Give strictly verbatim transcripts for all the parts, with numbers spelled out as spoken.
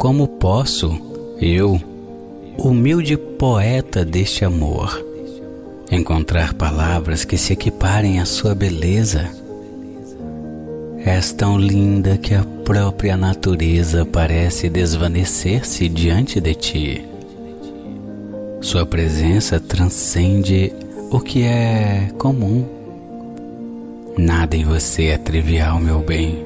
como posso, eu, humilde poeta deste amor, encontrar palavras que se equiparem à sua beleza? És tão linda que a própria natureza parece desvanecer-se diante de ti. Sua presença transcende o que é comum. Nada em você é trivial, meu bem.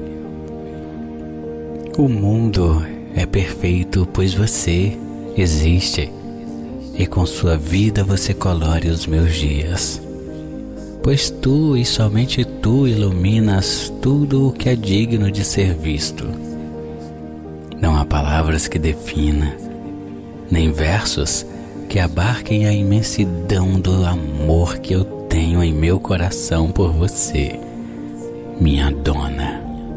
O mundo é perfeito, pois você existe, e com sua vida você colore os meus dias. Pois tu e somente tu iluminas tudo o que é digno de ser visto. Não há palavras que defina, nem versos que abarquem a imensidão do amor que eu tenho em meu coração por você, minha dona.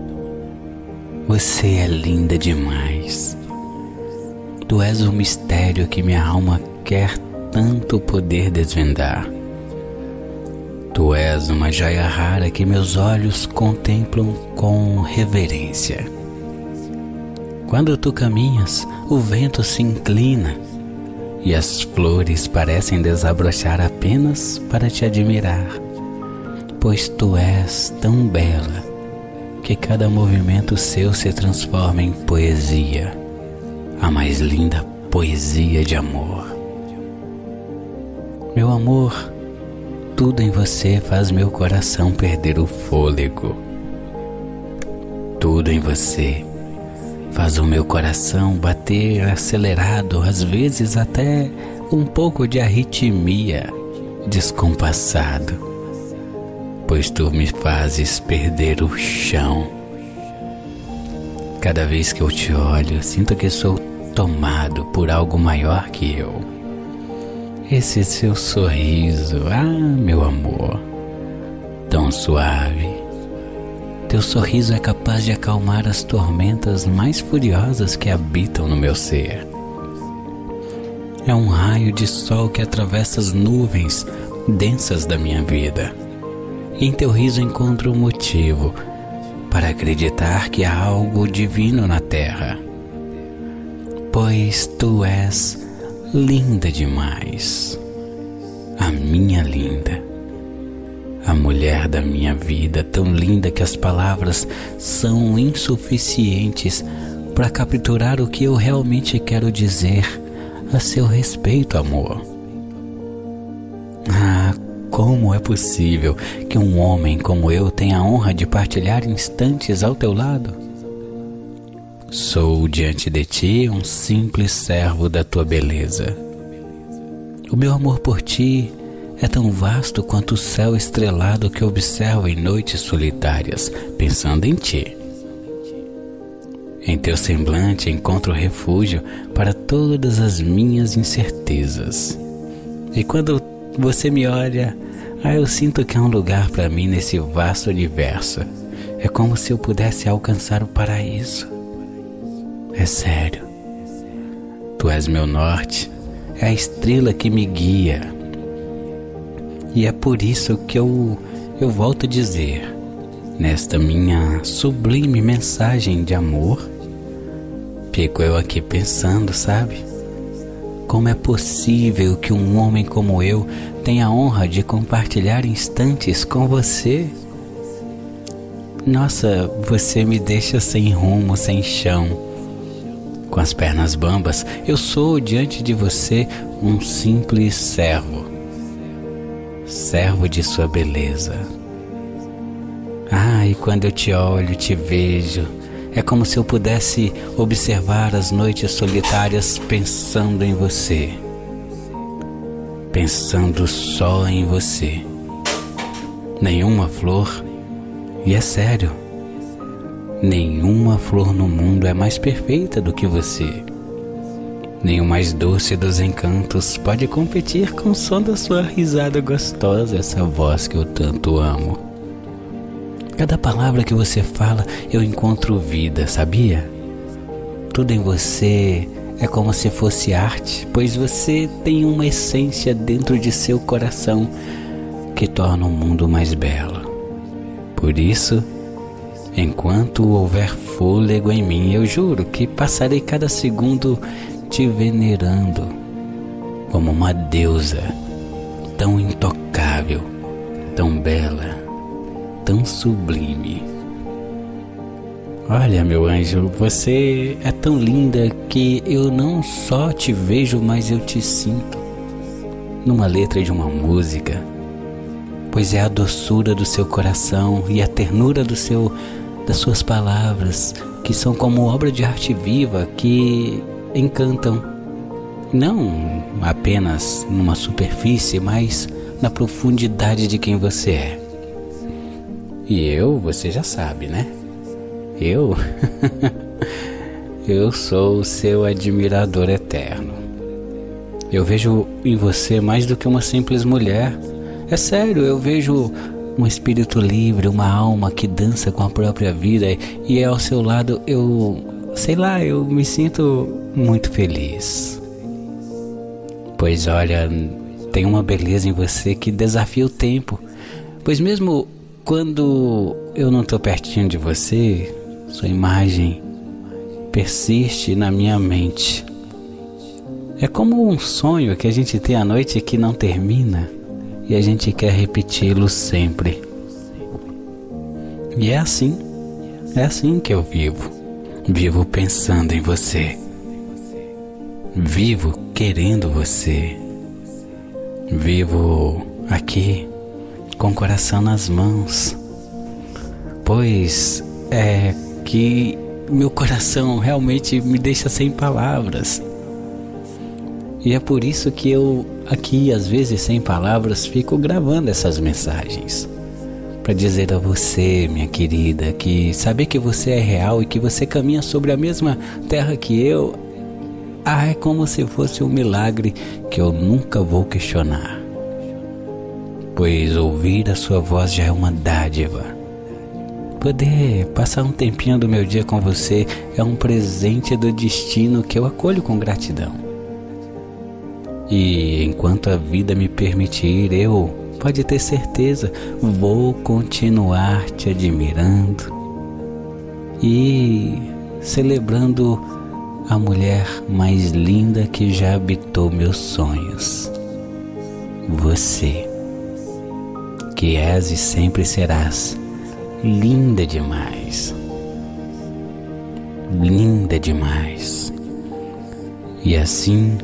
Você é linda demais. Tu és um mistério que minha alma quer tanto poder desvendar. Tu és uma joia rara que meus olhos contemplam com reverência. Quando tu caminhas, o vento se inclina e as flores parecem desabrochar apenas para te admirar, pois tu és tão bela que cada movimento seu se transforma em poesia, a mais linda poesia de amor. Meu amor, tudo em você faz meu coração perder o fôlego. Tudo em você faz o meu coração bater acelerado, às vezes até um pouco de arritmia, descompassado, pois tu me fazes perder o chão. Cada vez que eu te olho, sinto que sou tomado por algo maior que eu. Esse seu sorriso, ah, meu amor, tão suave. Teu sorriso é capaz de acalmar as tormentas mais furiosas que habitam no meu ser. É um raio de sol que atravessa as nuvens densas da minha vida. E em teu riso encontro um motivo para acreditar que há algo divino na terra. Pois tu és linda demais, a minha linda, a mulher da minha vida, tão linda que as palavras são insuficientes para capturar o que eu realmente quero dizer a seu respeito, amor. Ah, como é possível que um homem como eu tenha a honra de partilhar instantes ao teu lado? Sou diante de ti um simples servo da tua beleza. O meu amor por ti é tão vasto quanto o céu estrelado que observo em noites solitárias, pensando em ti. Em teu semblante encontro refúgio para todas as minhas incertezas. E quando você me olha, ah, eu sinto que há um lugar para mim nesse vasto universo. É como se eu pudesse alcançar o paraíso. É sério. Tu és meu norte, é a estrela que me guia. E é por isso que eu, eu volto a dizer, nesta minha sublime mensagem de amor, fico eu aqui pensando, sabe? Como é possível que um homem como eu tenha a honra de compartilhar instantes com você? Nossa, você me deixa sem rumo, sem chão. Com as pernas bambas, eu sou diante de você um simples servo. Servo de sua beleza. Ah, e quando eu te olho, te vejo, é como se eu pudesse observar as noites solitárias pensando em você. Pensando só em você. Nenhuma flor, e é sério, nenhuma flor no mundo é mais perfeita do que você. Nem o mais doce dos encantos pode competir com o som da sua risada gostosa, essa voz que eu tanto amo. Cada palavra que você fala, eu encontro vida, sabia? Tudo em você é como se fosse arte, pois você tem uma essência dentro de seu coração que torna o mundo mais belo. Por isso, Enquanto houver fôlego em mim, eu juro que passarei cada segundo te venerando como uma deusa tão intocável, tão bela, tão sublime. Olha, meu anjo, você é tão linda que eu não só te vejo, mas eu te sinto numa letra de uma música, pois é a doçura do seu coração e a ternura do seu, das suas palavras, que são como obra de arte viva, que encantam, não apenas numa superfície, mas na profundidade de quem você é. E eu, você já sabe, né? Eu? Eu sou o seu admirador eterno. Eu vejo em você mais do que uma simples mulher. É sério, eu vejo um espírito livre, uma alma que dança com a própria vida, e ao seu lado eu, sei lá, eu me sinto muito feliz. Pois olha, tem uma beleza em você que desafia o tempo, pois mesmo quando eu não estou pertinho de você, sua imagem persiste na minha mente. É como um sonho que a gente tem à noite que não termina e a gente quer repeti-lo sempre. E é assim, é assim que eu vivo. Vivo pensando em você. Vivo querendo você. Vivo aqui com o coração nas mãos, pois é que meu coração realmente me deixa sem palavras. E é por isso que eu aqui, às vezes sem palavras, fico gravando essas mensagens para dizer a você, minha querida, que saber que você é real e que você caminha sobre a mesma terra que eu, ah, é como se fosse um milagre que eu nunca vou questionar, pois ouvir a sua voz já é uma dádiva. Poder passar um tempinho do meu dia com você é um presente do destino que eu acolho com gratidão. E enquanto a vida me permitir, eu, pode ter certeza, vou continuar te admirando e celebrando a mulher mais linda que já habitou meus sonhos. Você, que és e sempre serás linda demais, linda demais. E assim,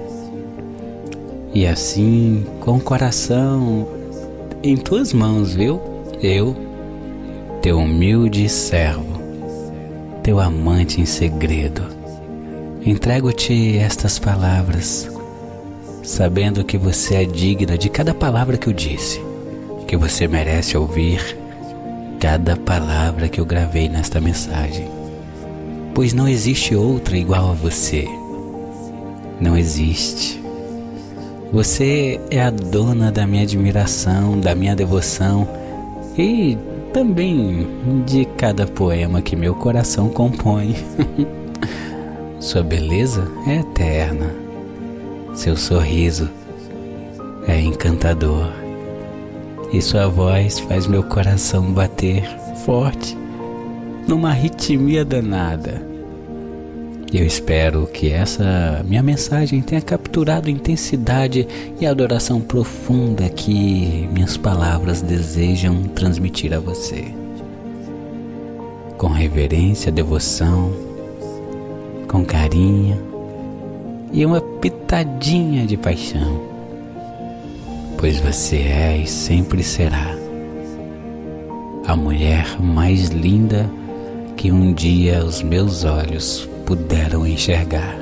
e assim, com o coração em tuas mãos, viu? Eu, teu humilde servo, teu amante em segredo, entrego-te estas palavras, sabendo que você é digna de cada palavra que eu disse, que você merece ouvir cada palavra que eu gravei nesta mensagem, pois não existe outra igual a você. Não existe. Você é a dona da minha admiração, da minha devoção e também de cada poema que meu coração compõe. Sua beleza é eterna, seu sorriso é encantador e sua voz faz meu coração bater forte numa arritmia danada. Eu espero que essa minha mensagem tenha capturado a intensidade e a adoração profunda que minhas palavras desejam transmitir a você. Com reverência, devoção, com carinho e uma pitadinha de paixão, pois você é e sempre será a mulher mais linda que um dia os meus olhos puderam enxergar.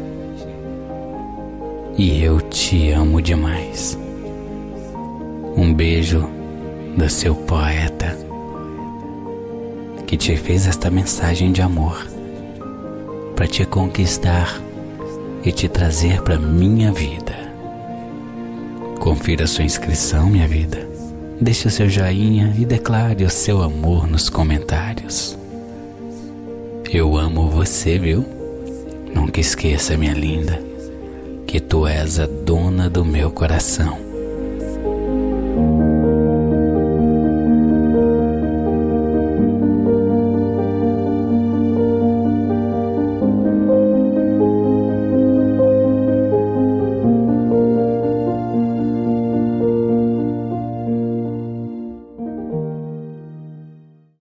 E eu te amo demais. Um beijo do seu poeta, que te fez esta mensagem de amor para te conquistar e te trazer para minha vida. Confira sua inscrição, minha vida. Deixe o seu joinha e declare o seu amor nos comentários. Eu amo você, viu? Nunca esqueça, minha linda, que tu és a dona do meu coração.